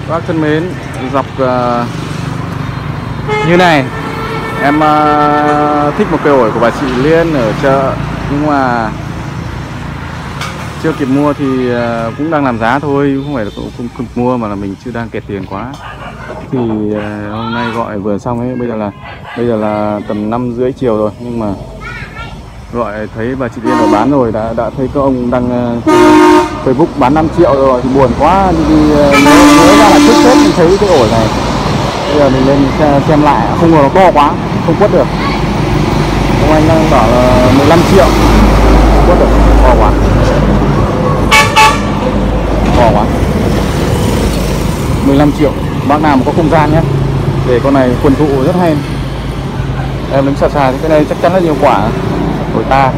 Bác thân mến, dọc như này em thích một cây ổi của bà chị Liên ở chợ, nhưng mà chưa kịp mua thì cũng đang làm giá thôi, không phải là không kịp mua mà là mình chưa đang kẹt tiền quá. Thì hôm nay gọi vừa xong ấy, bây giờ là tầm 5:30 chiều rồi, nhưng mà gọi thấy bà chị Liên ở bán rồi, đã thấy các ông đăng Facebook bán 5 triệu rồi thì buồn quá, đi nhớ ra là trước Tết mình thấy cái ổi này. Bây giờ mình lên xem lại, không ngờ nó to quá, không quất được. Ông anh đang bảo là 15 triệu, không quất được, to quá. To quá. 15 triệu, bác nào mà có không gian nhé, để con này quần thụ rất hay. Em đứng xa xa, cái này chắc chắn là nhiều quả ổi ta.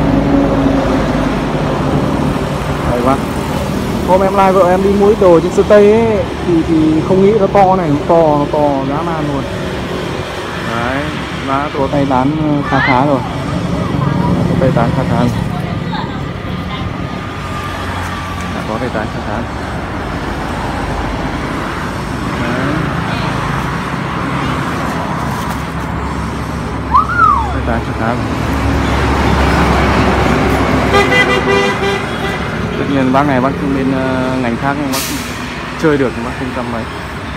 Đây bác. Hôm em like vợ em đi mua ít đồ trên Sơn Tây ấy, thì không nghĩ nó to này, nó to dã man luôn. Đấy, giá có tay bán khá rồi. Có tay bán khá rồi. Có tay bán khá. Đấy. Tay bán khá rồi. Tất nhiên bác này bác bên ngành khác nhưng bác chơi được nhưng bác không trăm mấy.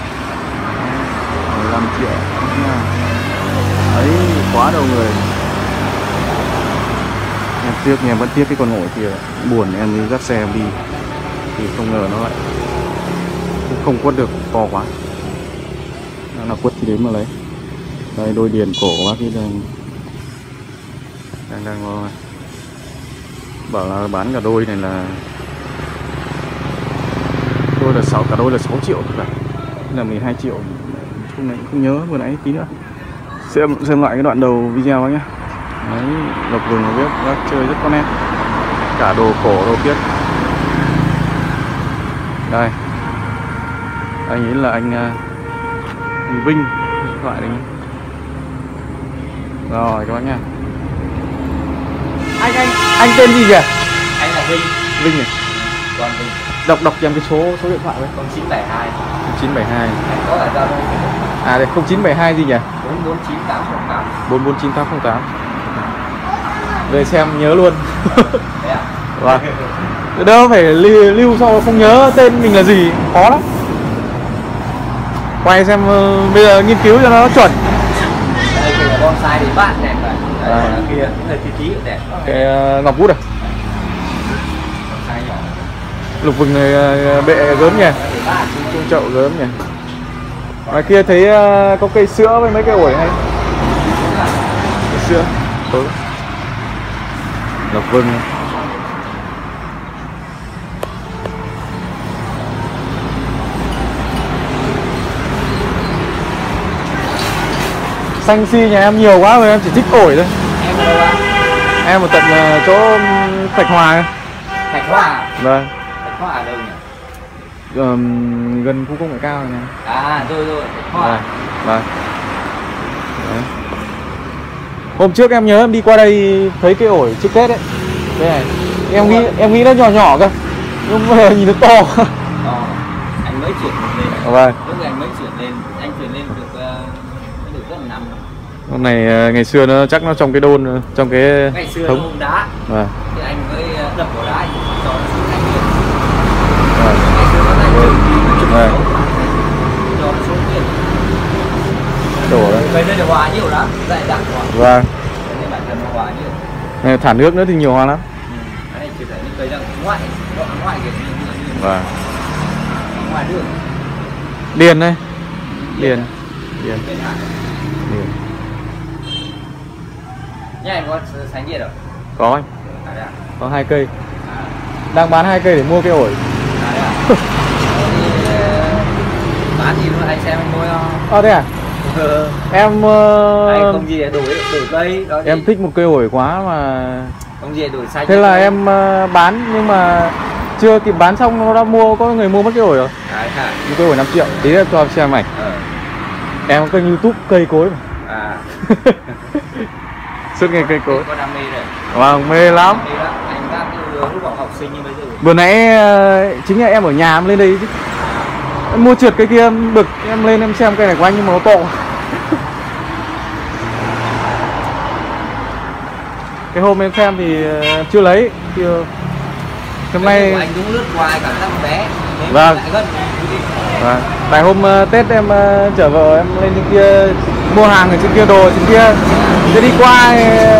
15 triệu ấy, quá đầu người. Em vẫn tiếc cái con ổi kia, buồn em đi dắt xe em đi thì không ngờ nó lại không quất được, to quá. Nó là quất thì đến mà lấy. Đây đôi điền cổ của bác ấy đang bảo là bán cả đôi này là cả đôi là 6 triệu cả, là 12 triệu. Chung này không nhớ vừa nãy tí nữa. Xem lại cái đoạn đầu video nhé. Đấy, Lộc Vừng biết bác chơi rất có nét, cả đồ cổ đồ biết. Đây, anh ấy là anh Vinh, điện thoại đấy. Rồi các bác nha. Anh tên gì nhỉ? Anh là Vinh. Vinh này. Còn Vinh. Đọc cho em cái số điện thoại với. 0972. 0972. Có là Zalo. À đây 0972 gì nhỉ? 449808. 449808. Về xem nhớ luôn. Đấy à? Vâng. Đâu phải lưu sau không nhớ tên mình là gì, khó lắm. Quay xem bây giờ nghiên cứu cho nó chuẩn. Đây là bonsai thì bạn đẹp rồi. Đây kia hơi tí đẹp. Cái ngọc vút à? Bonsai nhỏ. Lục Vừng này bệ gớm nhỉ? Trung chậu gớm nhỉ? Ngoài kia thấy có cây sữa với mấy cây ổi hay. Cây sữa. Ừ. Lộc Vừng. Xanh si nhà em nhiều quá rồi, em chỉ thích ổi thôi. Em ở đâu ạ? Em ở tận chỗ Thạch Hòa. Thạch Hòa. Vâng. Thạch Hòa ở đâu nhỉ? Gần khu công nghệ cao này. À rồi Thạch Hòa. Vâng. Hôm trước em nhớ em đi qua đây thấy cái ổi trước Tết đấy. Đây này. Em nghĩ nó nhỏ cơ. Nhưng mà nhìn nó to. Anh mới chuyển lên. Vâng. Lúc anh mới chuyển lên, anh chuyển lên được rất là năm. Con này ngày xưa nó chắc nó trong cái đôn, trong cái ngày xưa thống. nó ôm đá. Vâng. Thì anh mới đập vào đá, anh cho nó xuống thành điện. Vâng. Ngày xưa nó thành chừng Vâng. cho nó xuống điện. Đổ đấy. Cây đây là hòa nhiều lắm, dày đặc quá. Vâng. Nên bản thân nó hòa nhiều. Này, thả nước nữa thì nhiều hoa lắm. Đấy, chỉ phải những cây đang ngoại, đoạn ngoại kìa. Vâng. Ngoài đường. Điền đây. Điền. Điền. Nhà anh có sánh điện rồi? Có anh. À đấy à? Có 2 cây. Đang bán 2 cây để mua cái ổi. À đấy à? Bán gì luôn, anh xem anh mua không? Thế à? Em anh không gì để đổi cây đó. Em thích một cây ổi quá mà. Không gì để đổi xanh. Thế là em bán nhưng mà chưa kịp bán xong nó đã có người mua mất cái ổi rồi. À hả? Một cây ổi 5 triệu. Tí nữa cho xem ảnh. Em có kênh YouTube cây cối mà. À. Suốt ngày cây cối. Có đam mê rồi. Vâng, mê lắm. Anh các lúc học sinh như bây giờ. Vừa nãy chính là em ở nhà em lên đây chứ. Em mua trượt cái kia em được, em lên em xem cây này của anh nhưng mà nó to. Cái hôm em xem thì chưa lấy, chưa. Hôm nay anh đúng lướt ngoài cả thằng bé. Vâng. Vâng. Tại hôm Tết em chở vợ em lên trên kia mua hàng ở trên kia, đồ trên kia. Thế đi qua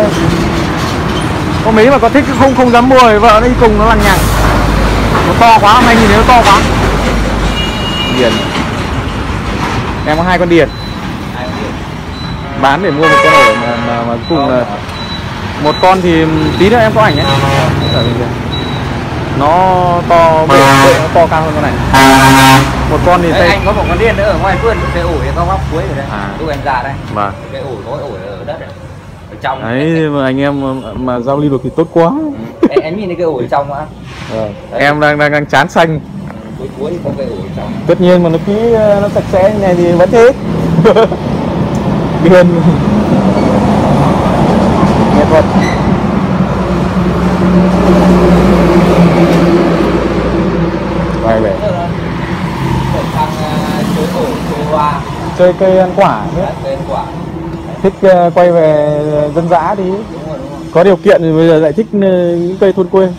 có mấy mà có thích không dám mua thì vợ nó đi cùng, nó lằng nhằng. Nó to quá, hôm nay nhìn thấy nó to quá. Điền. Em có 2 con điền. Bán để mua một con ổi mà cùng là một con thì tí nữa em có ảnh ấy. Nó to, nó to cao hơn con này. Một con thì anh có một con điên nữa ở ngoài vườn, cái ổi có góc cuối rồi đấy. Lúc em ra đây. Vâng. Cái ổi có ổi ở đất này. Ở trong. Đấy mà anh em mà giao lưu được thì tốt quá. Em nhìn thấy cái ổi trong á. Em đang chán xanh. Cuối có cái ổi trong. Tất nhiên mà nó cứ nó sạch sẽ như này thì vẫn thế. Điên. Nghệ thuật. Quay về. Chơi cây ăn quả nữa. Thích quay về dân dã đi. Có điều kiện thì bây giờ lại thích những cây thôn quê.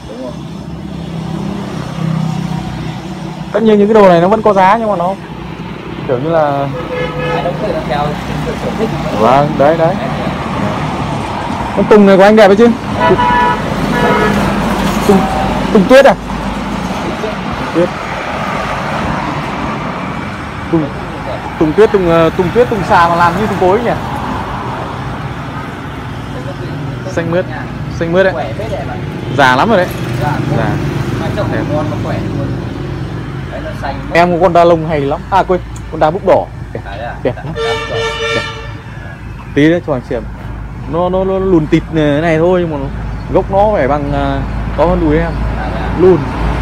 Tất nhiên những cái đồ này nó vẫn có giá nhưng mà nó kiểu như là vâng, đấy. Con tùng này của anh đẹp đấy chứ. Tùng tuyết à? Tuyết. Tùng tuyết, tùng xà mà làm như tùng cối nhỉ? Xanh mướt đấy. Già lắm rồi đấy. Già. Em có con đa lông hay lắm. À quên, con đa búp đỏ. Đẹp lắm. Đẹp. Tí nữa cho anh xem. Nó lùn tịt này thôi nhưng mà gốc nó phải bằng to hơn đùi em. Lùn.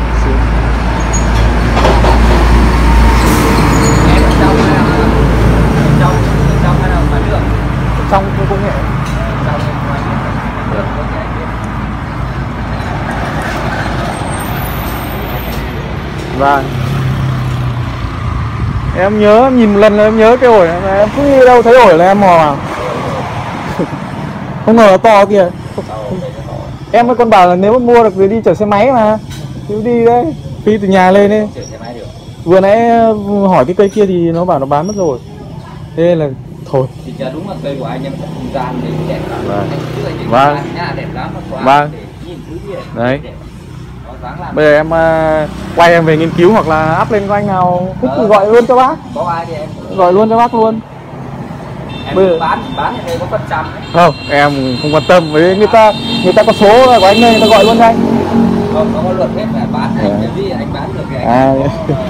Trong công nghệ. Vâng. Em nhớ, em nhìn một lần là em nhớ cái ổi này, em cứ đi đâu thấy ổi là em mò vào. Không ngờ nó to kìa. Em mới còn bảo là nếu mà mua được thì đi chở xe máy mà. Cứ đi đấy, phi từ nhà lên đi. Vừa nãy hỏi cái cây kia thì nó bảo nó bán mất rồi. Thế nên là thôi. Thì chờ đúng là cây của anh em có không gian để đẹp lắm. Vâng. Đẹp lắm. Vâng. Đấy. Bây giờ em quay em về nghiên cứu hoặc là up lên của anh nào thích thì gọi luôn cho bác. Có ai thì em gọi luôn cho bác luôn. Em bây giờ bán thì đây có phần trăm đấy. Không, em không quan tâm với người ta có số của anh đây, người ta gọi luôn cho anh. Không, nó có luật hết là bán anh đi anh bán được thì anh.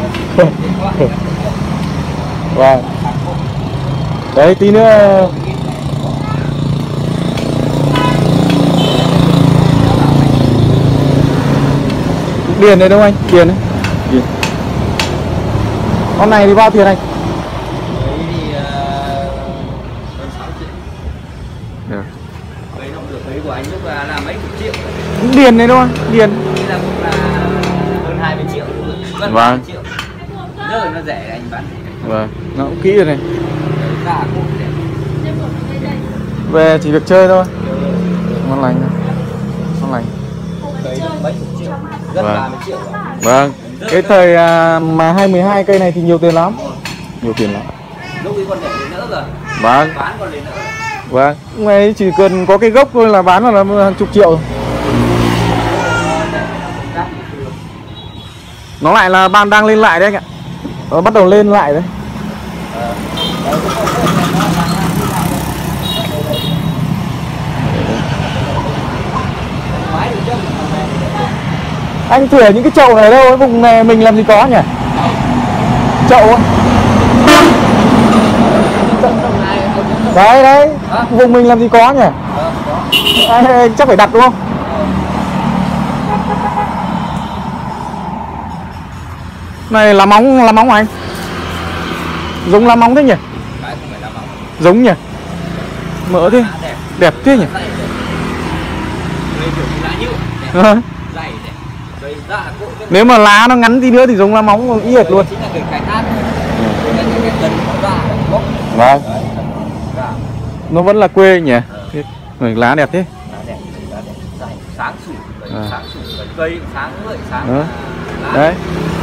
Vâng. Đấy tí nữa điền đây đâu anh? Điền đấy. Điền. Con này thì bao tiền anh? Đấy thì hơn 6 triệu. Được. Đấy nó được đấy của anh lúc là mấy chục triệu. Điền đấy đâu anh? Điền. Đây là cũng là hơn 20 triệu luôn. Gần 20 triệu. Nơi nó rẻ anh bán. Vâng, nó cũng kỹ rồi này. Giá cũng đẹp. Về chỉ việc chơi thôi. Ngon lành thôi. Ngon lành. Cây mấy chục triệu. Gần 30 triệu. Vâng. Cái thời mà 22 cây này thì nhiều tiền lắm. Nhiều tiền lắm. Lúc ấy còn để nữa rồi. Vâng. Bán còn để nữa. Vâng. Ngày chỉ cần có cái gốc thôi là bán là hàng chục triệu. Nó lại là ban đang lên lại đấy anh ạ. Nó bắt đầu lên lại đấy. Anh thử những cái chậu này đâu, cái vùng này mình làm gì có nhỉ? Chậu á. Đấy, vùng mình làm gì có nhỉ? Chắc phải đặt đúng không? Này lá móng của anh. Giống lá móng thế nhỉ? Giống nhỉ? Mỡ thế. Đẹp thế nhỉ? Cây kiểu lá nhựa. Dày đẹp. Cây Dạ, Nếu mà lá nó ngắn tí nữa thì giống lá móng y hệt luôn. Chính là cái khai thác. Cái cần nó ra gốc. Vâng. Dạ. Nó vẫn là quê nhỉ? Người lá đẹp thế. Lá đẹp, dày, sáng sủi, sáng sủi, cây sáng ngời, sáng Đó. lá. Đấy.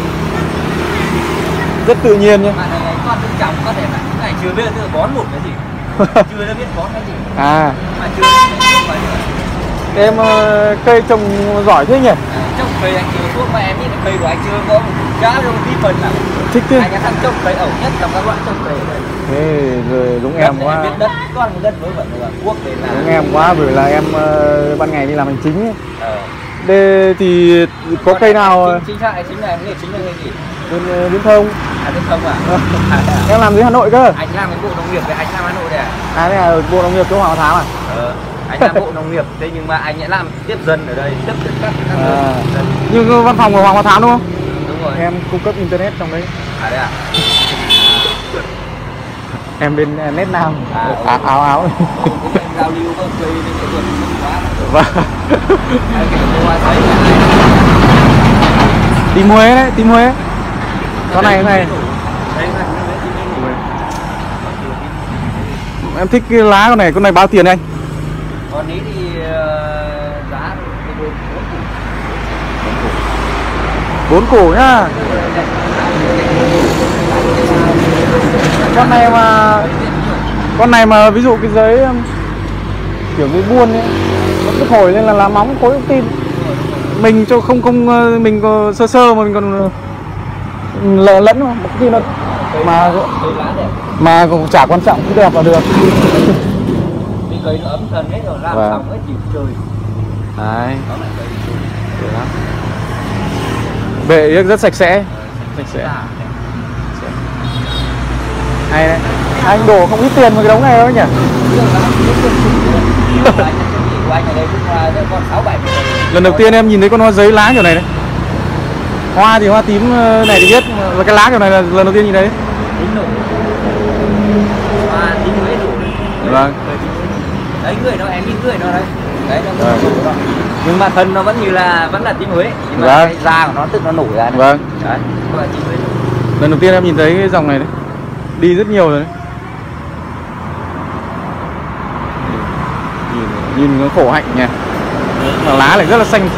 Rất tự nhiên nhá. Mà này con tự trồng có thể là cái này chưa biết là bón một cái gì. Chưa đã biết bón cái gì. À. Mà chưa biết cái gì. Em cây trồng giỏi thế nhỉ? Trồng cây anh chưa thuốc mà em nghĩ là cây của anh chưa có một giá đâu một tí phần nào. Thích thế. Anh đã thằng trồng cây ẩu nhất trong các loại trồng cây ở đây. Thế rồi đúng em quá. Biết đất, con đất với vận là quốc để là. Đúng em quá bởi là em ban ngày đi làm hành chính ấy. Ờ. Đây thì có cây nào chính là nghề chính là nghề gì? bên Viễn Thông. À Viễn Thông à? Em làm dưới Hà Nội cơ. Anh làm cái bộ nông nghiệp với anh làm Hà Nội đấy à? À đây là bộ nông nghiệp chỗ Hoàng Thám à? Anh làm bộ nông nghiệp thế nhưng mà anh lại làm tiếp dân ở đây, tiếp các dân. Nhưng văn phòng của Hoàng Thám đúng không? Đúng rồi. Em cung cấp internet trong đấy. À đấy à? Em bên Net Nam. À, áo. Anh giao lưu có chơi với nghệ thuật quá. Vâng. Anh kể qua thấy Tím Huế đấy, tím Huế. Con này đây em thích cái lá con này bao tiền anh? con ấy thì giá thì 4 củ nhá. Con này mà ví dụ cái giấy kiểu giấy buôn ấy, nó cứ thổi lên là lá móng khối thông tin. Mình cho không mình có sơ mà mình còn lẫn mà một khi nó mà cũng chả quan trọng, cứ đẹp là được. Cái cây nó ấm thân hết rồi, làm xong ấy chịu chơi. Đấy. Được lắm. Bệ rất sạch sẽ. Sạch sẽ. Hay đấy. Anh đổ không ít tiền vào cái đống này đâu nhỉ? Lần đầu tiên em nhìn thấy con hoa giấy lá kiểu này đấy. Hoa thì hoa tím này thì biết, và cái lá kiểu này là lần đầu tiên nhìn thấy. Hoa tím Huế đủ. Vâng. Đấy người nó em biết người nó đấy. Đấy nó đó. Nhưng mà thân nó vẫn là tím Huế, nhưng mà cái da của nó tức nó nổi ra này. Vâng. Đấy, nó là tím Huế. Lần đầu tiên em nhìn thấy cái dòng này đấy. Đi rất nhiều rồi đấy. Nhìn nó khổ hạnh nhỉ. Mà lá lại rất là xanh.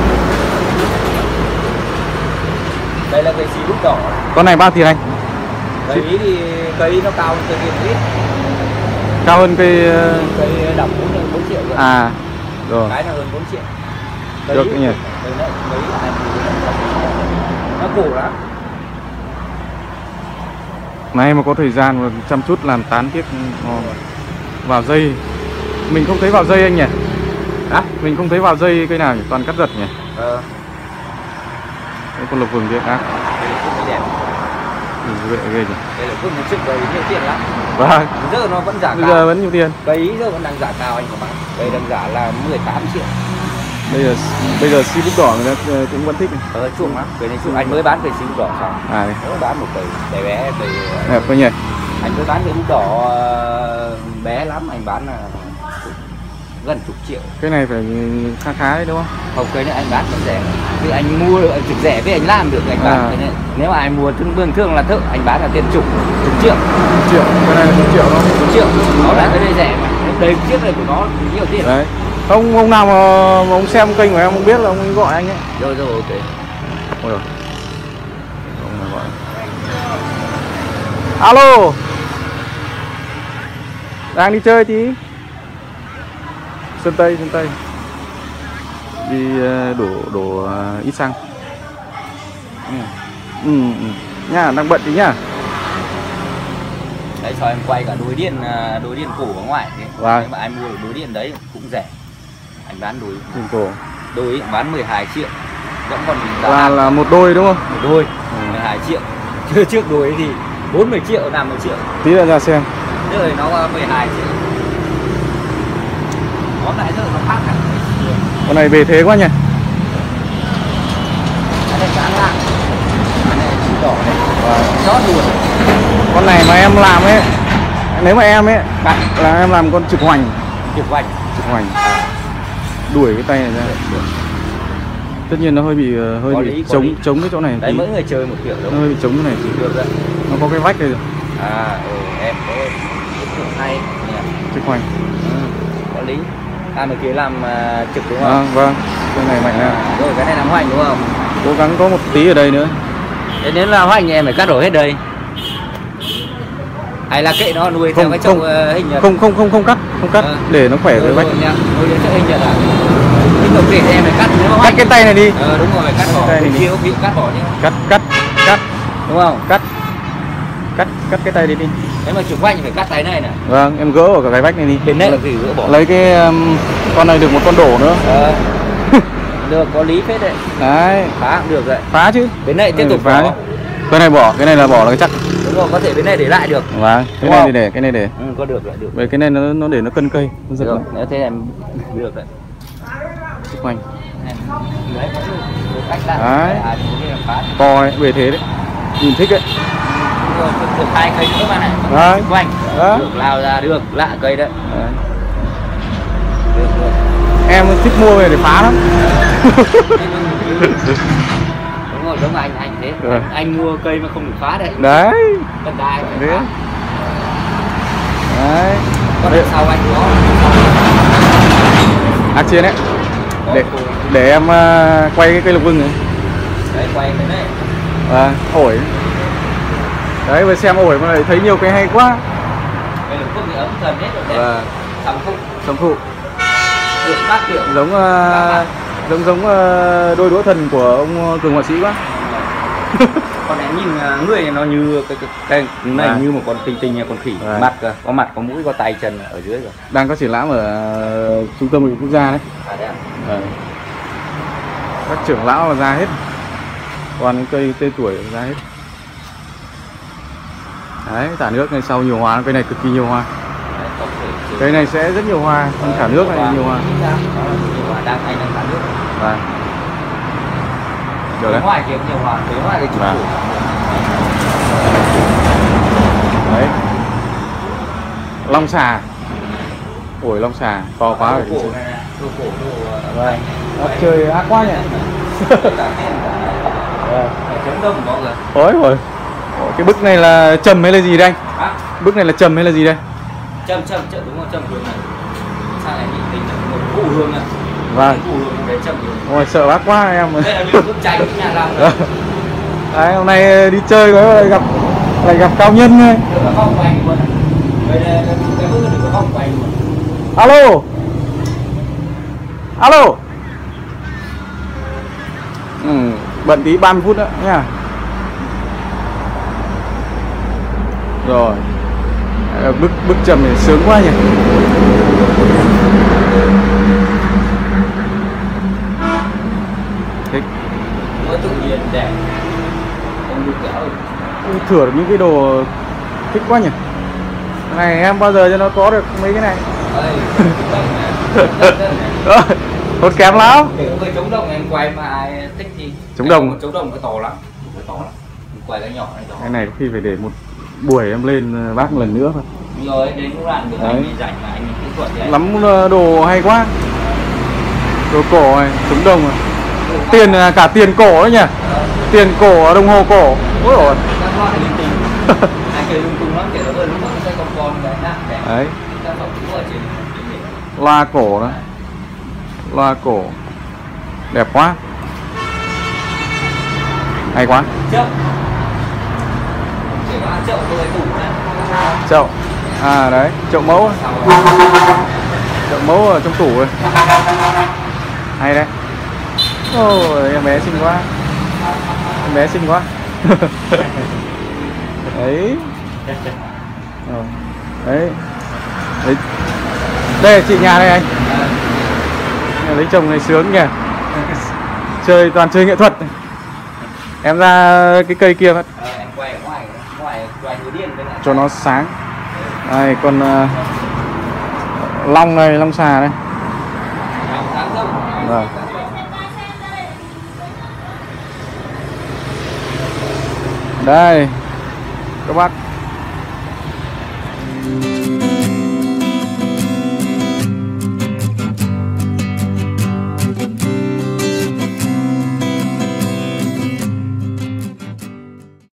Đây là cây xí đúc đỏ. Con này bao tiền anh? Cây nó cao hơn cây kia một ít. Cao hơn cây Đọc 4 triệu rồi. À, rồi. Cái nó hơn 4 triệu. Được nhỉ. Nó cổ lắm. Nay mà có thời gian mà chăm chút làm tán tiếp vào dây. Mình không thấy vào dây anh nhỉ? Hả? Mình không thấy vào dây cây nào nhỉ? Toàn cắt giật nhỉ? Đây con lộc vừng kia ác. Đẹp. Ghê ghê nhỉ? Đây là một chiếc cây nhiều tiền lắm. Vâng. Giờ nó vẫn giả cao. Bây giờ vẫn nhiều tiền. Cây giờ vẫn đang giả cao anh có bán. Cây đang giả là 18 triệu. Bây giờ xí bút đỏ người ta cũng vẫn thích này. Chuộng lắm. Cây này chuộng anh mới bán cây xí bút đỏ xong. À. Mới bán một cây bé cây đẹp quá nhỉ. Anh mới bán cây bút đỏ bé lắm, anh bán là gần chục triệu. Cái này phải khá khá đấy đúng không? Không, cây này anh bán vẫn rẻ. Vì anh mua được trực rẻ với anh làm được anh bán cái này. Nếu mà anh mua thường là anh bán là tiền chục triệu. Triệu, cái này là 1 triệu đó. 1 triệu. Nó là cái này rẻ mà. Đây chiếc này của nó nhiều tiền. Đấy. Ông nào mà ông xem kênh của em không biết là ông ấy gọi anh ấy. Rồi ok. Ôi rồi. Ông này gọi. Alo. Đang đi chơi tí. Sơn Tây. Đi đổ ít xăng. Nha, đang bận tí nhá. Đấy cho em quay cả đối điện cổ ở ngoài thế. Vâng. Nếu mà ai mua được đối điện đấy cũng rẻ. Anh bán đối điện cổ. Đôi bán 12 triệu. Vẫn còn là một đôi đúng không? Một đôi 12 triệu. Trước đôi thì 40 triệu, 50 triệu. Tí nữa ra xem. Rồi nó 12 triệu. Có lại giờ nó khác hẳn. Con này bề thế quá nhỉ. Cái này cán lạng. Cái này chỉ đỏ này. Rót luôn. Con này mà em làm ấy, nếu mà em ấy là em làm con trực hoành. Trực hoành. Đuổi cái tay này ra. Tất nhiên nó hơi bị chống cái chỗ này. Đấy mỗi người chơi một kiểu đúng. Nó hơi bị chống cái này. Được đấy. Nó có cái vách đây rồi. Em có kiểu hay Chiếc khoanh. Có lý. Mà kia làm trực đúng không? Vâng. Cái này mạnh nè. Rồi cái này làm hoành đúng không? Cố gắng có một tí ở đây nữa. Thế nếu là hoành em phải cắt đổ hết đây. Hay là kệ nó nuôi theo cái chậu hình nhật. Không cắt để nó khỏe với vách. Nuôi theo hình nhật à? Hình đồng tiền em phải cắt nếu cắt cái tay này đi. Đúng rồi, phải cắt bỏ. Bên kia bị cắt bỏ nhá. Cắt. Đúng không? Cắt cái tay đi. Nếu mà chụp quanh thì phải cắt tay này nè. Vâng, em gỡ ở cái vách này đi. Bên này là gì gỡ bỏ. Lấy cái con này được một con đổ nữa. Được, có lý phết đấy. Đấy. Phá cũng được đấy. Phá chứ. Bên này tiếp tục phá. Cái này bỏ, cái này là bỏ là cái chắc. Đúng rồi, có thể bên này để lại được. Vâng, cái này thì để, cái này để. Có được lại được. Về cái này nó để nó cân cây, nó giật được. lại. Nếu thế em được đấy. Xung quanh. Đấy, được cách lại. Đấy. To ấy, về thế đấy. Nhìn thích đấy. Đúng rồi, được 2 cây nữa mà này. Đấy. Quanh. Đó. Được lao ra được, lạ cây đấy. Đấy. Được. Em thích mua về để phá lắm. Đúng rồi, đúng anh thế. Anh mua cây mà không được phá đấy. Đấy. Đất đai phải đấy. phá. Đấy. Con đằng sau anh có. Ác chiến đấy. Để em quay cái cây lục vừng này. Đấy, quay cái này. Ổi. Đấy, vừa xem ổi mà lại thấy nhiều cây hay quá. Cây lục vừng thì ấm dần hết rồi đấy. Sắm phụ. Được bác kiểu. Giống đôi đũa thần của ông Cường họa sĩ quá. Con này nhìn người nó như cái này như một con tinh con khỉ. Mặt có mặt có mũi có tay chân ở dưới rồi. Đang có triển lãm ở trung tâm hội quốc gia đấy. Đấy à? Các trưởng lão là ra hết. Còn những cây tên tuổi ra hết. Đấy, thả nước này sau nhiều hoa, cây này cực kỳ nhiều hoa. Cây này sẽ rất nhiều hoa, không thả nước này nhiều hoa. Nhiều hoa đang thả nước. Vâng. Được đấy. Ngoài kia nhiều hoa, ngoài cái chủ. Đấy. Long xà. Ổi long xà to quá rồi. Vâng. Trời ác quá nhỉ. Chống đông có rồi. Ôi rồi. Cái bức này là trầm hay là gì đây anh? Bức này là trầm hay là gì đây? Trầm đúng không? Trầm hương này. Sao này nhìn tính là một củ hương này. Vâng. Củ hương đấy trầm hương. Ôi sợ bác quá em. Đây là bức tranh nhà làm rồi. Đấy, hôm nay đi chơi có lại gặp cao nhân thôi. Được là không quanh luôn. Đây là cái bức được không quanh luôn. Alo. Bận tí 30 phút nữa nha. Rồi. Bức trầm này sướng quá nhỉ. Thích. Có tự nhiên đẹp. Không được kéo. Thửa được những cái đồ thích quá nhỉ. Cái này em bao giờ cho nó có được mấy cái này. Tốt kém lắm. Để có cái chống đồng em quay mà ai thích thì chống đồng cái to lắm. Quay cái nhỏ này to. Cái này có khi phải để một buổi em lên bác một lần nữa thôi. Rồi đến lúc làm được anh rảnh mà anh kỹ thuật đấy. Lắm đồ hay quá. Đồ cổ này, chống đồng này. Tiền cả tiền cổ đấy nhỉ. Tiền cổ, đồng hồ cổ. Ôi ôi. Các loại linh tinh. Anh chơi lung tung lắm, kể nó lúc đó nó sẽ con cái nặng đẹp. Đấy. Các phẩm cũng ở trên loa cổ đó. Loa cổ. Đẹp quá. Hay quá. Chậu. Chỉ có chậu tôi tủ này. Chậu. Đấy, chậu mẫu. Chậu mẫu ở trong tủ rồi. Hay đấy. Ôi, em bé xinh quá. Em bé xinh quá. Đấy. Đấy. Đấy. Đây là chị nhà đây anh. Lấy chồng này sướng nhỉ. Toàn chơi nghệ thuật. Em ra cái cây kia mất. Em quay ngoài người điên cho nó sáng. Đây còn long này, long xà đây. Vâng. Đây các bác